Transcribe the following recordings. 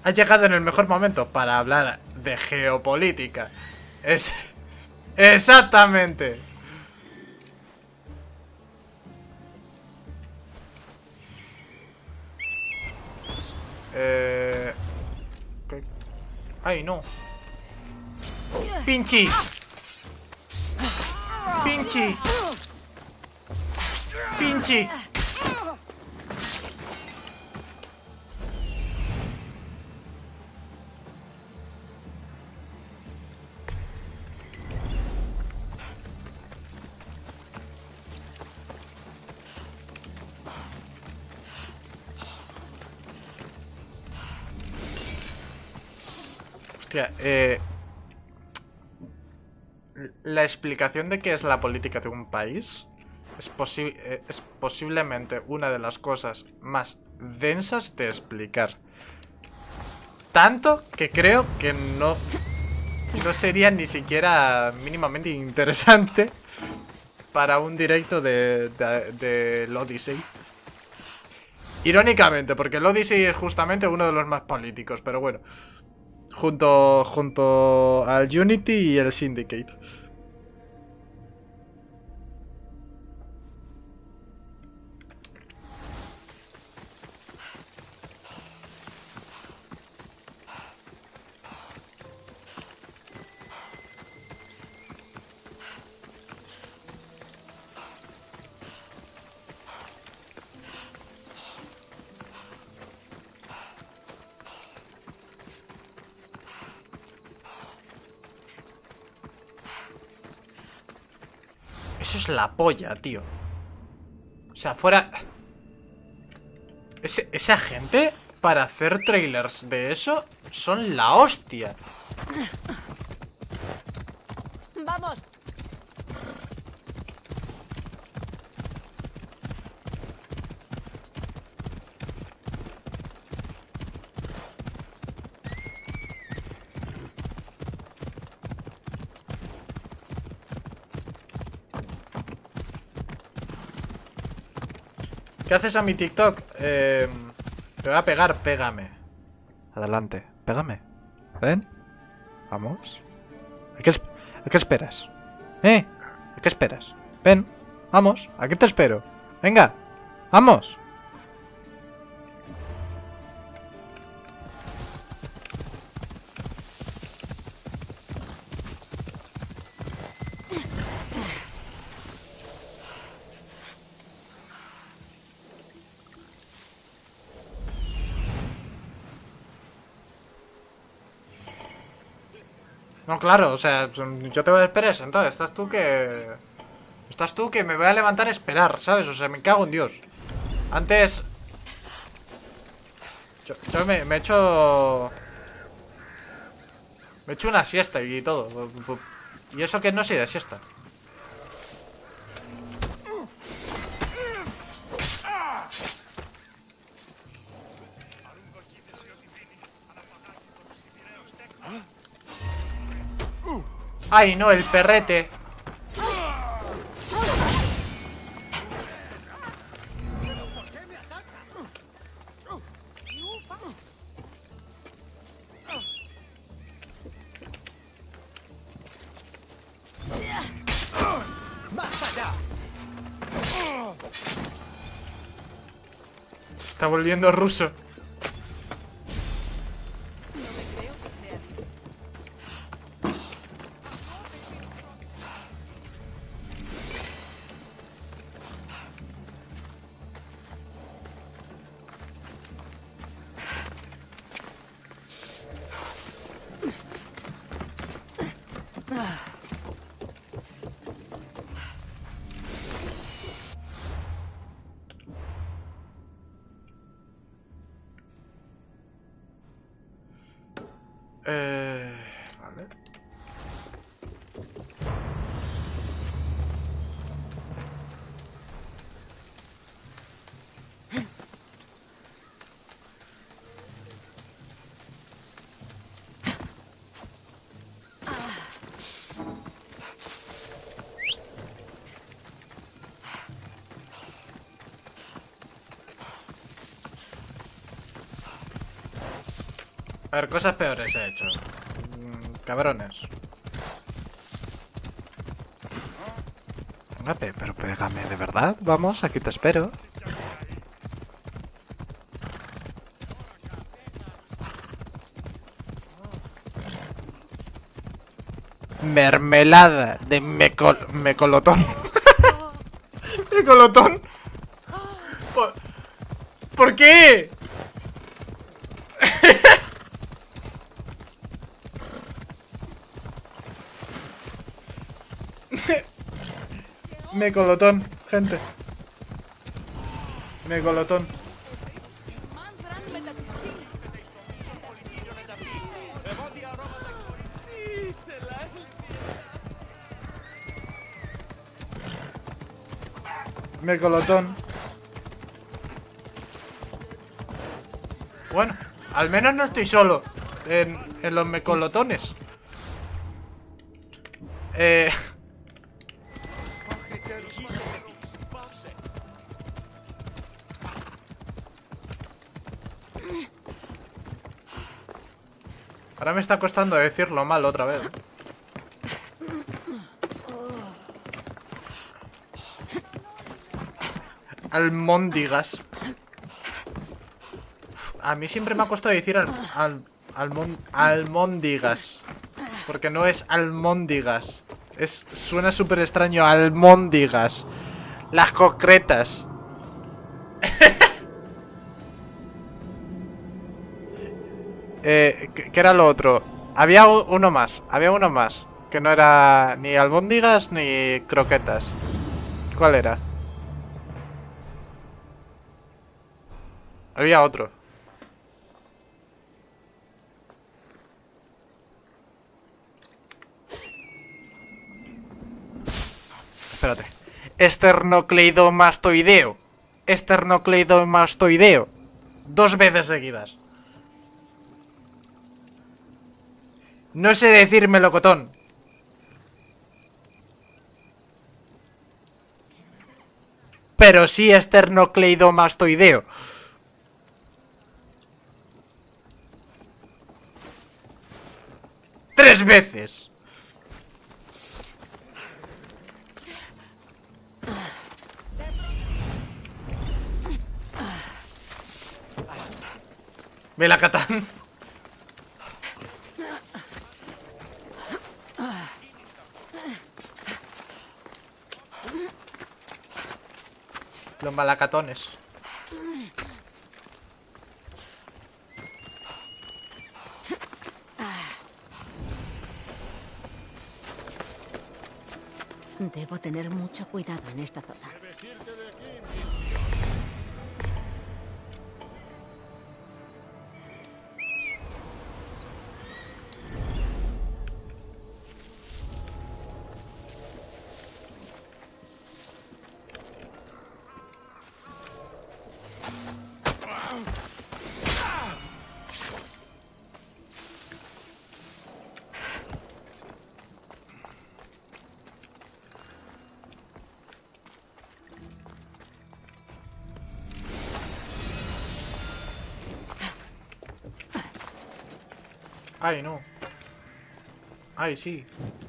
Has llegado en el mejor momento para hablar de geopolítica. Es... Exactamente. ¿Qué? Ay, no. Pinchi. Pinchi. Pinchi. Hostia, la explicación de qué es la política de un país es posiblemente una de las cosas más densas de explicar. Tanto que creo que no sería ni siquiera mínimamente interesante para un directo del Odyssey. Irónicamente, porque el Odyssey es justamente uno de los más políticos, pero bueno. Junto al Unity y el Syndicate. Eso es la polla, tío. O sea, fuera... Esa gente, para hacer trailers de eso, son la hostia. ¡Vamos! ¿Qué haces a mi TikTok? Te voy a pegar, pégame. Adelante, pégame. ¿Ven? Vamos. ¿A qué esperas? ¿A qué esperas? Ven, vamos, ¿a qué te espero? Venga, vamos. No, claro, o sea, yo te voy a esperar sentado. Estás tú que me voy a levantar a esperar, ¿sabes? O sea, me cago en Dios. Antes... Yo me he hecho... Me he hecho una siesta y todo. Y eso que no soy de siesta. ¡Ay, no! El perrete. Se está volviendo ruso. Vale. ver, cosas peores he hecho. Cabrones. Venga, pero pégame, ¿de verdad? Vamos, aquí te espero. Mermelada de mecolotón. ¿Mecolotón? ¿Por qué? Mecolotón, gente. Mecolotón. Mecolotón. Bueno, al menos no estoy solo en los mecolotones. Ahora me está costando decirlo mal otra vez. Almóndigas. A mí siempre me ha costado decir almóndigas. Porque no es almóndigas. Suena súper extraño. Almóndigas. Las concretas. ¿Qué era lo otro? Había uno más. Había uno más. Que no era ni albóndigas ni croquetas. ¿Cuál era? Había otro. Espérate. Esternocleidomastoideo. Esternocleidomastoideo. 2 veces seguidas. No sé decir melocotón. Pero sí esternocleidomastoideo. ¡3 veces! Melacatán. Los malacatones. Debo tener mucho cuidado en esta zona. Ay, no. Ay, sí.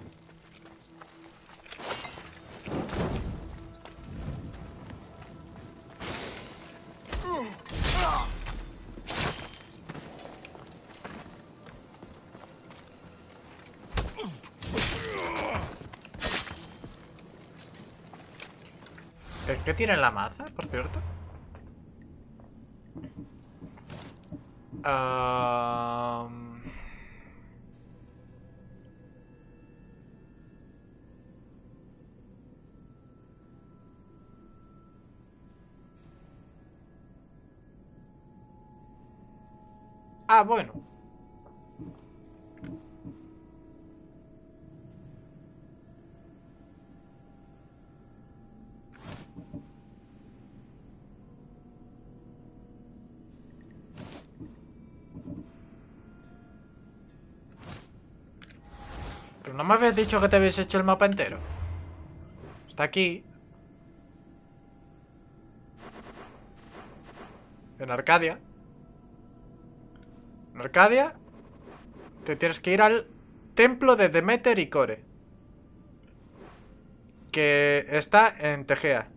¿Qué tiene la maza, por cierto? Ah, bueno. Pero no me habías dicho que te habías hecho el mapa entero. Está aquí. En Arcadia. En Arcadia. Te tienes que ir al templo de Demeter y Core, que está en Tegea.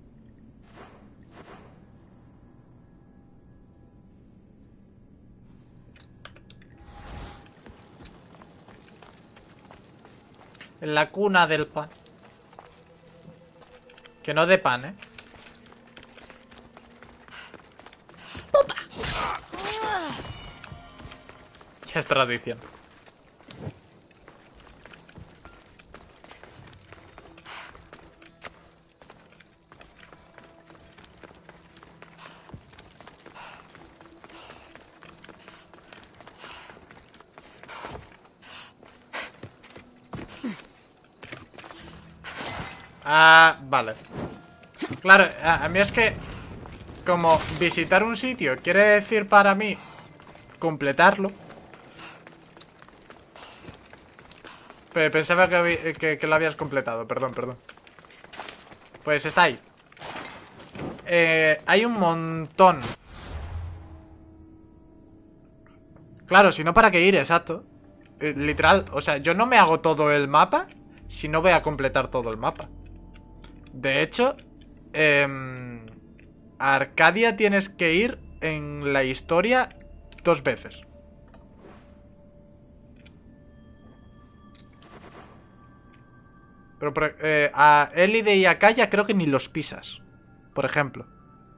En la cuna del pan. Que no de pan, ¿eh? ¡Puta! Ya es tradición. Ah, vale. Claro, a mí es que como visitar un sitio quiere decir para mí completarlo. Pensaba que lo habías completado, perdón. Pues está ahí. Hay un montón. Claro, si no, ¿para qué ir? Exacto. Literal, o sea, yo no me hago todo el mapa si no voy a completar todo el mapa. De hecho, a Arcadia tienes que ir en la historia 2 veces. Pero a Elide y a Kaya creo que ni los pisas, por ejemplo.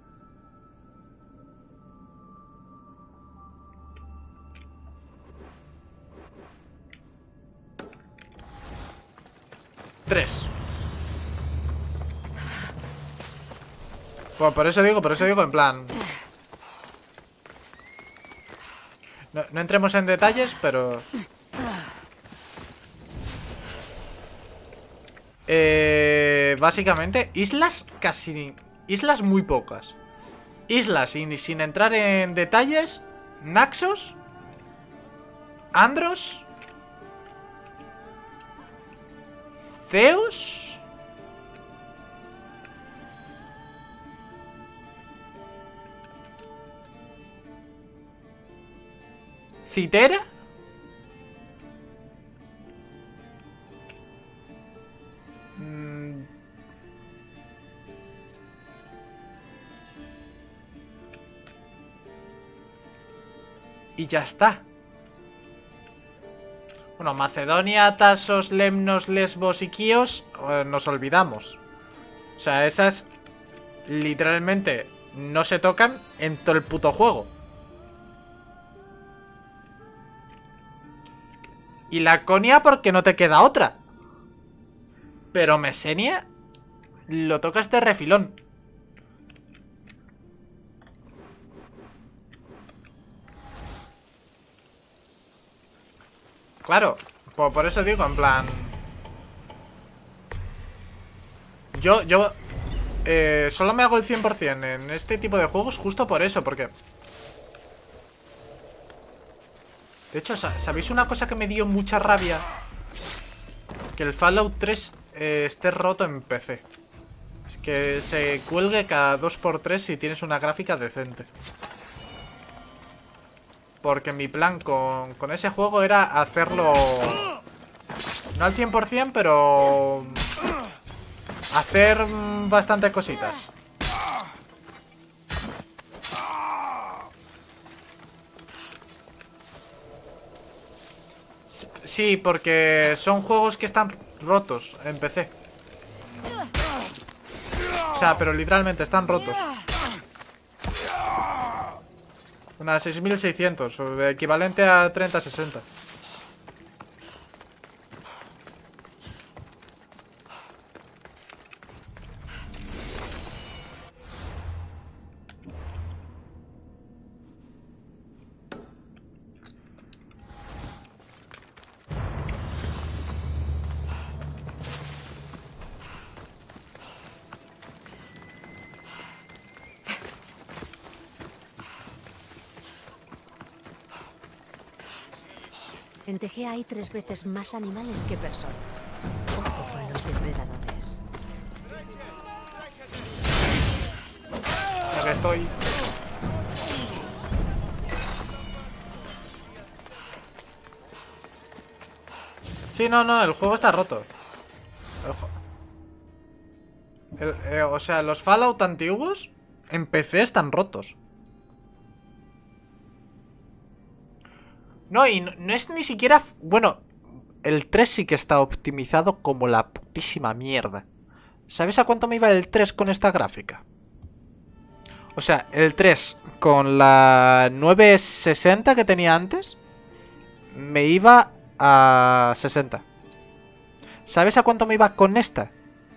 Tres. Bueno, por eso digo en plan... No entremos en detalles, pero... básicamente, islas casi... Islas muy pocas. Islas sin entrar en detalles. Naxos. Andros. Zeus. Citera. Y ya está. Bueno, Macedonia, Tasos, Lemnos, Lesbos y Quíos nos olvidamos. O sea, esas literalmente no se tocan en todo el puto juego. Y Laconia porque no te queda otra. Pero Mesenia lo tocas de refilón. Claro, por eso digo, en plan... Yo solo me hago el 100% en este tipo de juegos justo por eso, porque... De hecho, ¿sabéis una cosa que me dio mucha rabia? Que el Fallout 3 esté roto en PC. Es que se cuelgue cada 2×3 si tienes una gráfica decente. Porque mi plan con ese juego era hacerlo... No al 100%, pero... Hacer bastantes cositas. Sí, porque son juegos que están rotos en PC. O sea, pero literalmente están rotos. Una 6600, equivalente a 3060. En Tegea hay 3 veces más animales que personas. Ojo con los depredadores. Aquí estoy. Sí, no, el juego está roto. O sea, los Fallout antiguos en PC están rotos. No, y no es ni siquiera... Bueno, el 3 sí que está optimizado como la putísima mierda. ¿Sabes a cuánto me iba el 3 con esta gráfica? O sea, el 3 con la 960 que tenía antes me iba a 60. ¿Sabes a cuánto me iba con esta?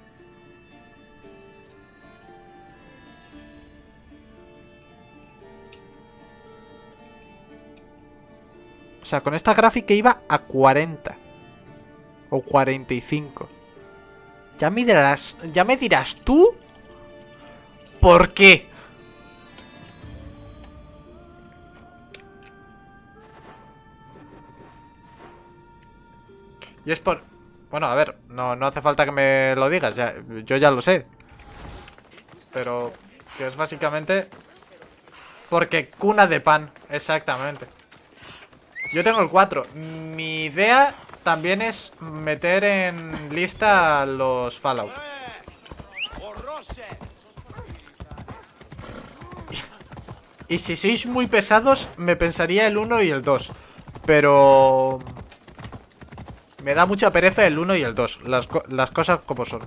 O sea, con esta gráfica iba a 40. O 45. Ya me dirás tú ¿por qué? Y es por... Bueno, a ver, no hace falta que me lo digas, yo ya lo sé. Pero que es básicamente... Porque cuna de pan, exactamente. Yo tengo el 4. Mi idea también es meter en lista los Fallout. Y si sois muy pesados, me pensaría el 1 y el 2. Pero... me da mucha pereza el 1 y el 2. Las cosas como son.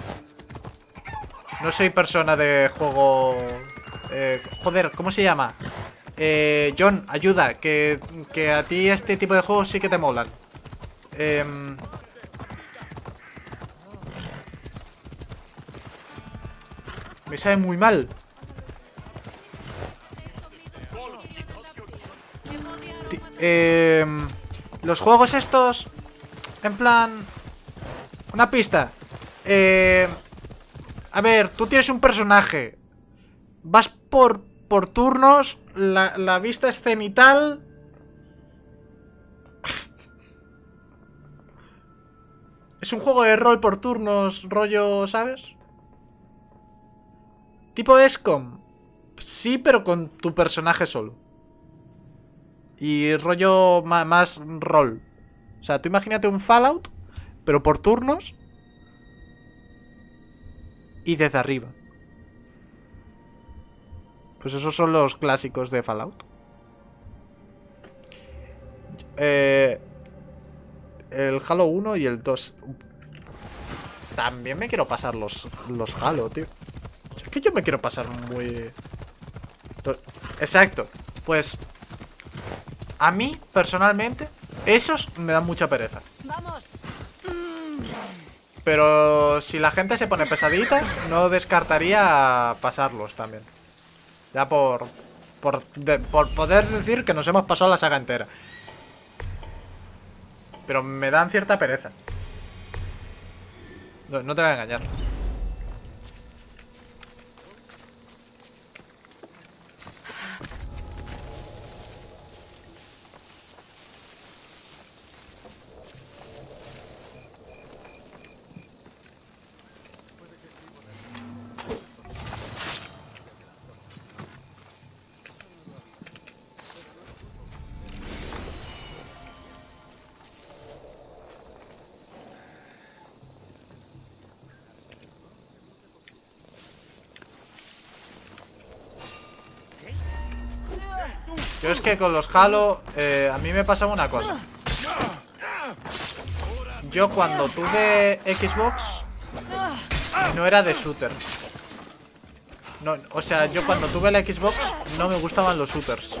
No soy persona de juego... joder, ¿cómo se llama? John, ayuda. Que a ti este tipo de juegos sí que te molan. Me sabe muy mal. Los juegos estos... En plan... Una pista. A ver, tú tienes un personaje. Vas por turnos. La vista es cenital. Es un juego de rol por turnos, rollo, ¿sabes? Tipo XCOM. Sí, pero con tu personaje solo. Y rollo más rol. O sea, tú imagínate un Fallout, pero por turnos. Y desde arriba. Pues esos son los clásicos de Fallout. El Halo 1 y el 2. También me quiero pasar los Halo, tío. Es que yo me quiero pasar muy... Exacto. Pues... a mí, personalmente, esos me dan mucha pereza. ¡Vamos! Pero si la gente se pone pesadita, no descartaría pasarlos también. Ya por poder decir que nos hemos pasado la saga entera. Pero me dan cierta pereza. No te voy a engañar. Yo es que con los Halo a mí me pasaba una cosa. Yo cuando tuve Xbox no era de shooter. No, o sea, yo cuando tuve la Xbox no me gustaban los shooters.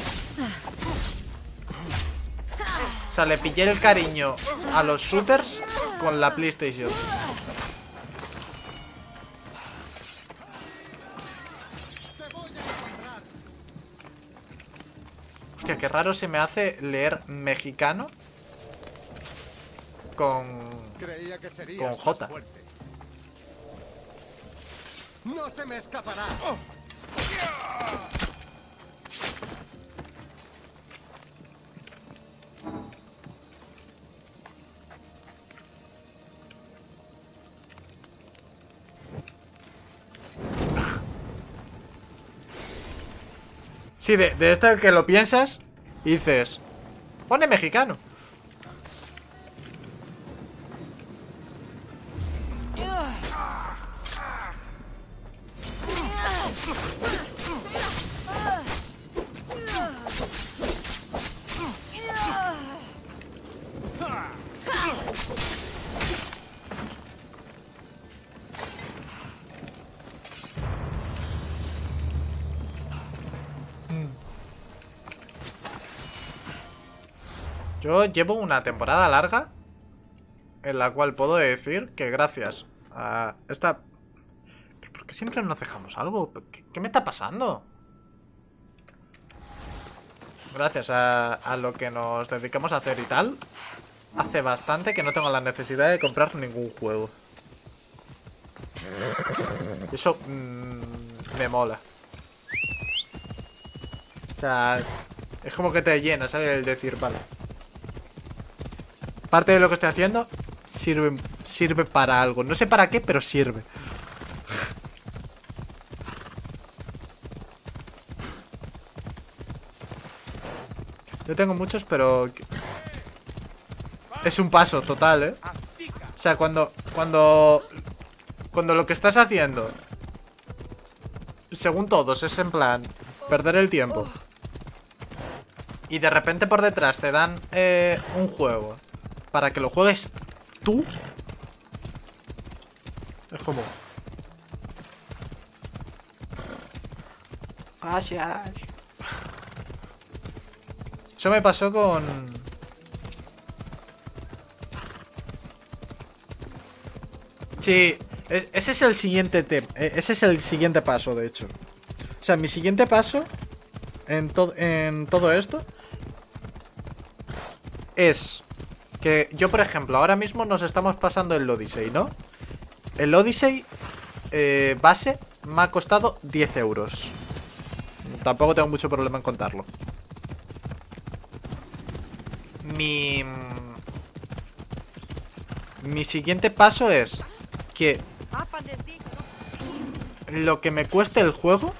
O sea, le pillé el cariño a los shooters con la PlayStation. Hostia, qué raro se me hace leer mexicano con J. No se me escapará. Sí, de esto que lo piensas y dices, pone mexicano. Yo llevo una temporada larga en la cual puedo decir que gracias a esta... ¿Pero por qué siempre nos dejamos algo? ¿Qué me está pasando? Gracias a lo que nos dedicamos a hacer y tal, hace bastante que no tengo la necesidad de comprar ningún juego. Y eso me mola. O sea, es como que te llena, ¿sabes? El decir, vale, parte de lo que estoy haciendo sirve para algo. No sé para qué, pero sirve. Yo tengo muchos, pero es un paso total, ¿eh? O sea, cuando lo que estás haciendo, según todos, es en plan perder el tiempo, y de repente por detrás te dan un juego para que lo juegues tú, es como... Gracias. Eso me pasó con... Sí, ese es el siguiente ese es el siguiente paso, de hecho. O sea, mi siguiente paso en todo esto es que yo, por ejemplo, ahora mismo nos estamos pasando el Odyssey, ¿no? El Odyssey base me ha costado 10 euros. Tampoco tengo mucho problema en contarlo. Mi siguiente paso es que lo que me cueste el juego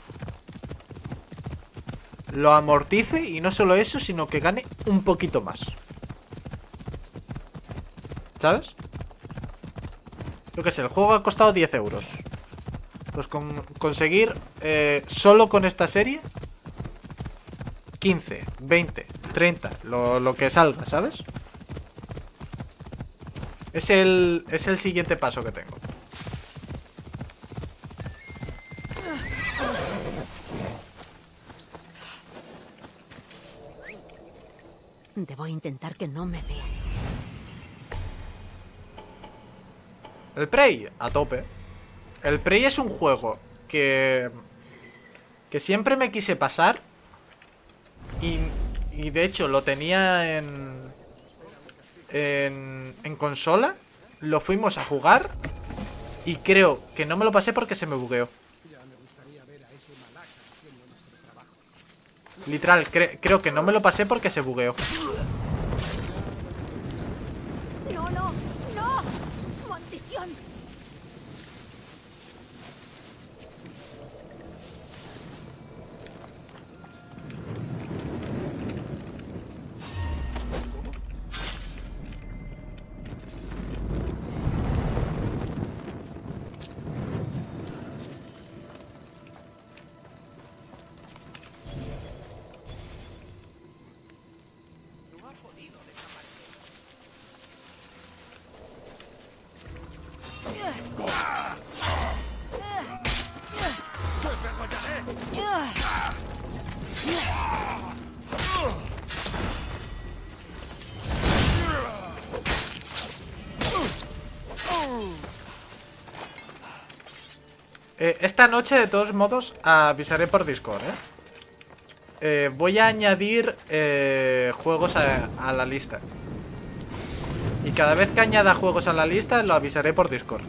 lo amortice, y no solo eso, sino que gane un poquito más. ¿Sabes? Yo qué sé, el juego ha costado 10 euros. Pues conseguir solo con esta serie 15, 20, 30, lo que salga, ¿sabes? Es el siguiente paso que tengo. Debo intentar que no me vea. El Prey, a tope. El Prey es un juego que siempre me quise pasar. Y de hecho lo tenía en consola. Lo fuimos a jugar y creo que no me lo pasé porque se me bugueó. Literal, creo que no me lo pasé porque se bugueó. ¡No, no, no! ¡Maldición! Esta noche, de todos modos, avisaré por Discord, voy a añadir juegos a la lista. Y cada vez que añada juegos a la lista, lo avisaré por Discord.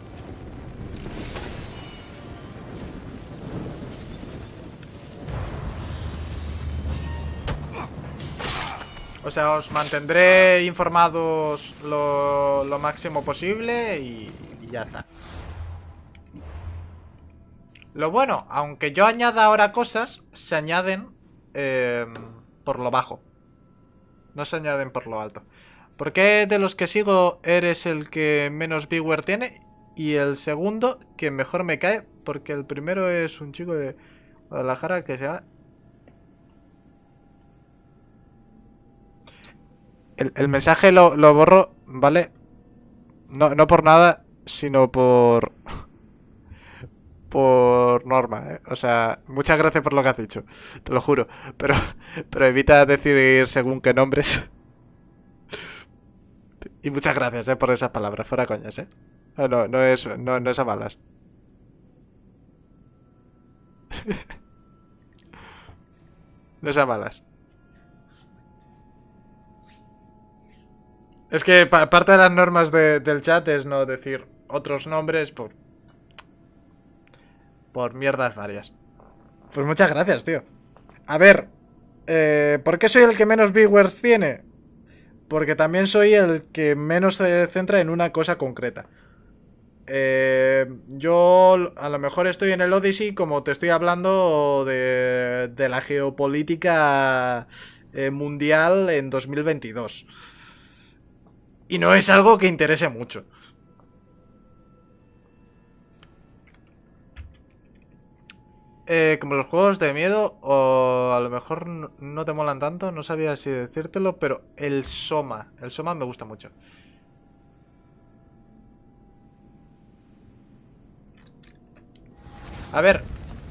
O sea, os mantendré informados lo máximo posible y ya está. Lo bueno, aunque yo añada ahora cosas, se añaden por lo bajo. No se añaden por lo alto. ¿Por qué de los que sigo eres el que menos viewer tiene? Y el segundo que mejor me cae, porque el primero es un chico de Guadalajara que se llama... El mensaje lo borro, ¿vale? No por nada, sino por norma, ¿eh? O sea, muchas gracias por lo que has dicho, te lo juro. Pero evita decir según qué nombres. Y muchas gracias, por esas palabras, fuera coñas, no es a malas. No es a malas. Es que parte de las normas del chat es no decir otros nombres por mierdas varias. Pues muchas gracias, tío. A ver, ¿por qué soy el que menos viewers tiene? Porque también soy el que menos se centra en una cosa concreta. Yo a lo mejor estoy en el Odyssey como te estoy hablando de la geopolítica mundial en 2022. Y no es algo que interese mucho. Como los juegos de miedo, o a lo mejor no te molan tanto, no sabía si decírtelo, pero el Soma me gusta mucho. A ver,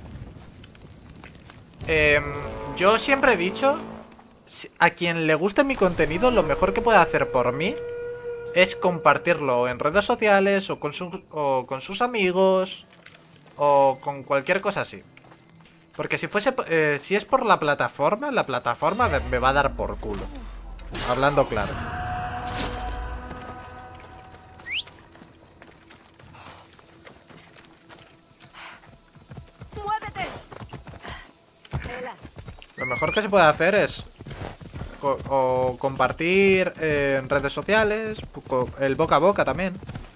yo siempre he dicho, a quien le guste mi contenido, lo mejor que puede hacer por mí es compartirlo en redes sociales o con sus amigos o con cualquier cosa así. Porque si es por la plataforma me va a dar por culo. Hablando claro. ¡Muévete! Lo mejor que se puede hacer es o compartir en redes sociales, el boca a boca también.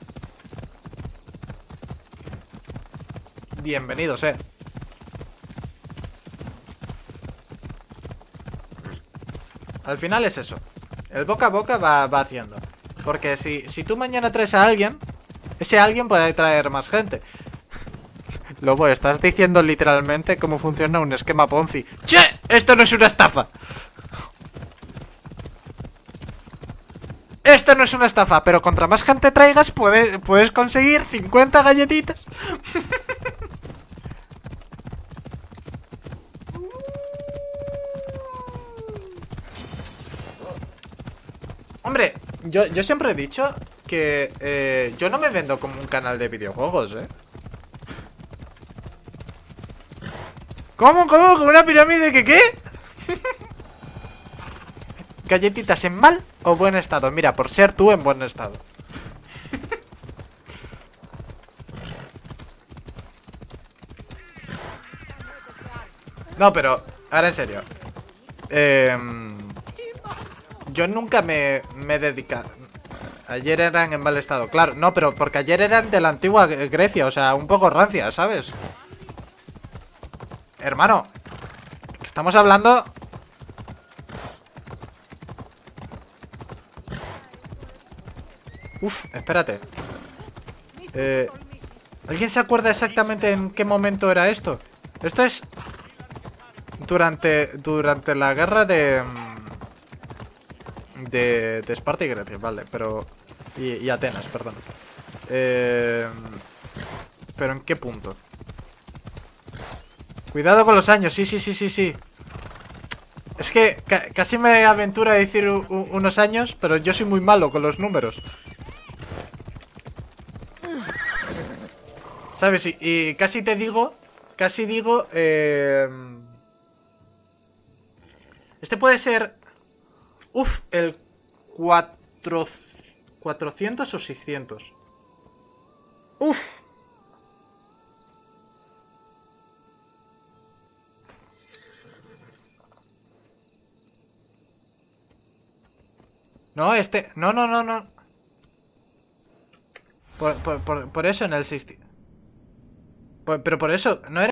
Bienvenidos, Al final es eso. El boca a boca va haciendo. Porque si tú mañana traes a alguien, ese alguien puede traer más gente. Lobo, estás diciendo literalmente cómo funciona un esquema Ponzi. ¡Che! ¡Esto no es una estafa! Esto no es una estafa, pero contra más gente traigas puedes conseguir 50 galletitas. Hombre, yo siempre he dicho que yo no me vendo como un canal de videojuegos, ¿Cómo? ¿Como una pirámide que qué? ¿Galletitas en mal o buen estado? Mira, por ser tú en buen estado. No, pero, ahora en serio. Yo nunca me he dedicado. Ayer eran en mal estado, claro. No, pero porque ayer eran de la antigua Grecia. O sea, un poco rancia, ¿sabes? Hermano, estamos hablando... Uf, espérate. ¿Alguien se acuerda exactamente en qué momento era esto? Esto es... Durante la guerra de Esparta y Grecia, vale, pero... Y Atenas, perdón. ¿Pero en qué punto? Cuidado con los años, sí. Es que casi me aventura a decir unos años, pero yo soy muy malo con los números. ¿Sabes? Y casi te digo... Casi digo... Este puede ser... Uf, el 400 o 600. Uf. No, este... No. Por eso en el 60. Pero por eso... No era...